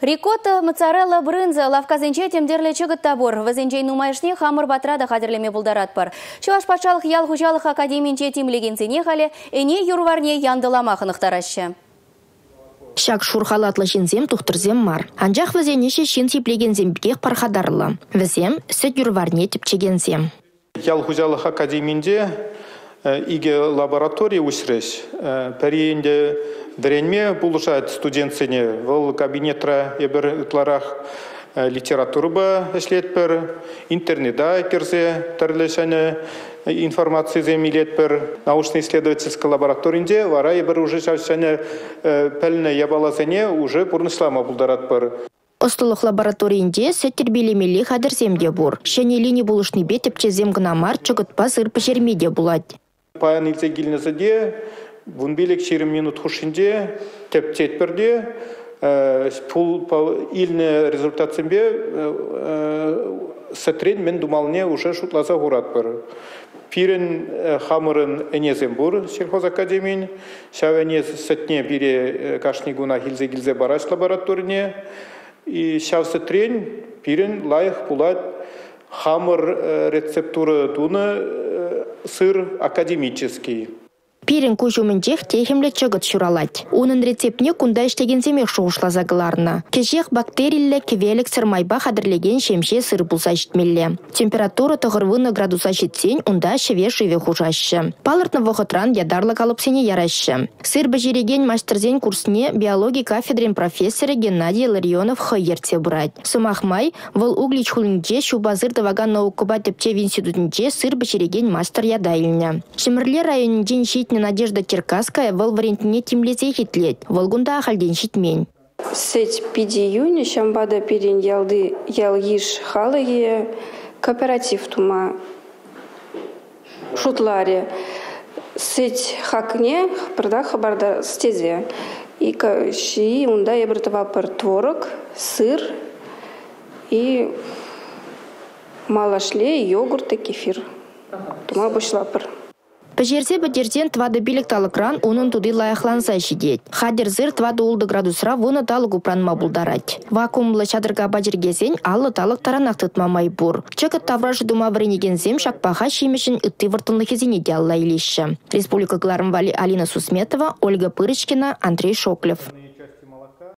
Рикотта, моцарелла, брынза, лавказенче темдерле чыгыт табор. Вазенчей нумайшне хамыр батрада хадерлеме булдарат бар. Чуваш патшалық ял хужалық академинче тимлегенсене халі, эне юрварне яндыламахын ықтараща. Шак шурхалатлы жинзем тухтырзем мар. Анжақ вазенеше шин типлегензем бігех пархадарлы. Вазем сөт юрварне типчегензем. Ял хужалық академинде иге лаборатория усреш. Периенде дренме булушат студентсене вол кабинетра ебер утларах литературба эшлетпер, интернета керзе терлешане информации земилетпер, научно-исследовательской лабораторинде вара ебер уже шашане пельне ябалазене уже пурнышлама булдаратпер. Остылық лабораториинде сеттер белемели хадырземде бур. Шенелини булышны бетепче земгнамар чыгытпа сыр пешермеде булать. Паян илсе гилнезеде, вунбелек 20 минут хушинде, тепчетперде, пул илне результат сембе сетрен мен думалне уже шутлаза гуратпер. Пирен хамырын энезембур сельхозакадемин, шавене сетне бире кашнигуна гилзе бараш лабораторине, и шав сетрен пирен лайх пулат хамыр рецептуры туны сыр академический. Пирен кужумынчех техемле чыгыт шуралать. Унын рецептне кунда иштегенсемех шоушлаза гыларна. Кежех бактерийле кевелек сырмайба хадырлеген шемше сыр булса житмелле. Температура тығырвыны градуса житсен, унда шеве шеве хужашы. Палыртны вохытран ядарлы калыпсене ярашы. Сыр бажереген мастерзен курсне биология кафедрен профессоры Геннадий Ларионов хайерте брать. Сумахмай, вол углич хулинче шубазыр даваган наукуба тепче в институтинче сыр бажереген мастер ядайыльня. Шемрле районинчен щитне Надежда Черкасская вол варентине тимлезе хитлет. Волгунда ахальден щитмень. Сеть 5 июня шамбада перен ялды ялгиш халыге кооператив тума шутларе. Сеть хакне прда хабарда стезе. И унда ебртова пар творог, сыр и малашле, йогурт и кефир. Тума бушлапар. Пожерсе бадерден твады билік талыкран унын туды лайықланса жидет. Хадер зыр твады улды градусра вуны талык упранма булдарать. Вакуумлы чадырга бадергезен аллы талык таранақ тытмамай бур. Чыкыт тавражы дума вренегензем шакпаха шимешін ытты выртынлы хезине делла илеші. Республика Глармвали Алина Сусметова, Ольга Пырычкина, Андрей Шоклев.